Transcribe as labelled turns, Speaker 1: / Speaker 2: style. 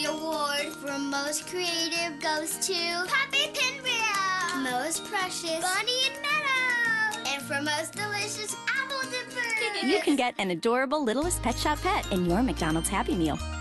Speaker 1: award for most creative goes to Puppy Pinwheel, most precious Bunny and Meadow, and for most delicious apple dipper.
Speaker 2: You can get an adorable Littlest Pet Shop pet in your McDonald's Happy Meal.